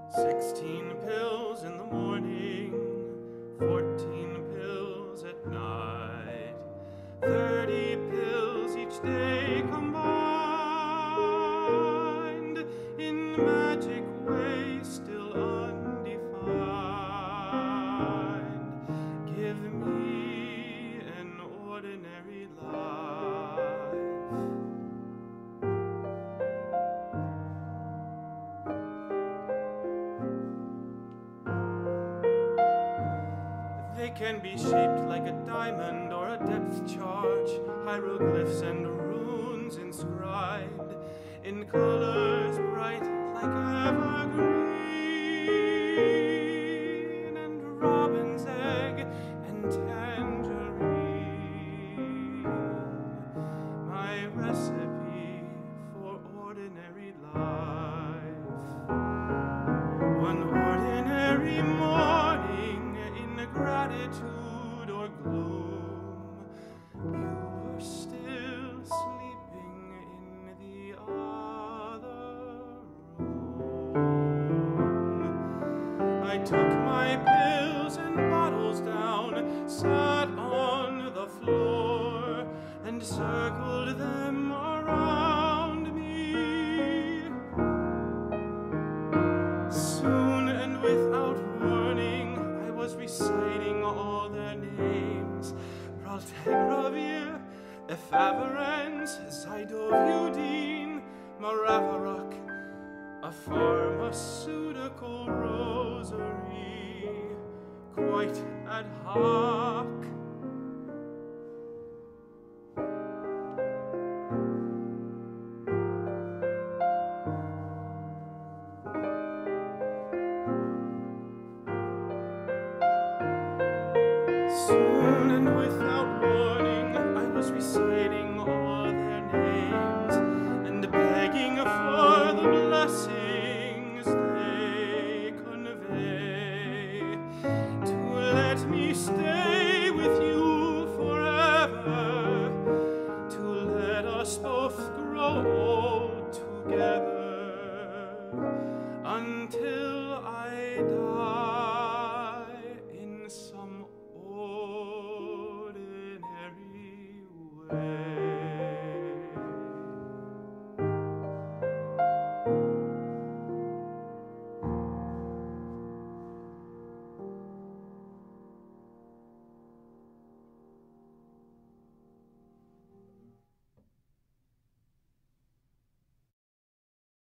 16 pills in the morning, 14 pills at night, 30 pills each day combined, in magic ways still undefined. Give me an ordinary life. They can be shaped like a diamond or a depth charge, hieroglyphs and runes inscribed in colors bright like evergreen, and robin's egg and tangerine. My recipe for ordinary life. One ordinary morning, in gratitude or gloom, you were still sleeping in the other room. I took my pills and bottles down, sat on the floor, and circled them around me. Soon and without warning, I was reciting all their names: Raltegravir, Efavirenz, Zydoviudine, Maraviroc, a pharmaceutical rosary, quite ad hoc. Soon and without warning, I was reciting all their names and begging for the blessings they convey, to let me stay with you forever, to let us both grow old together until I die.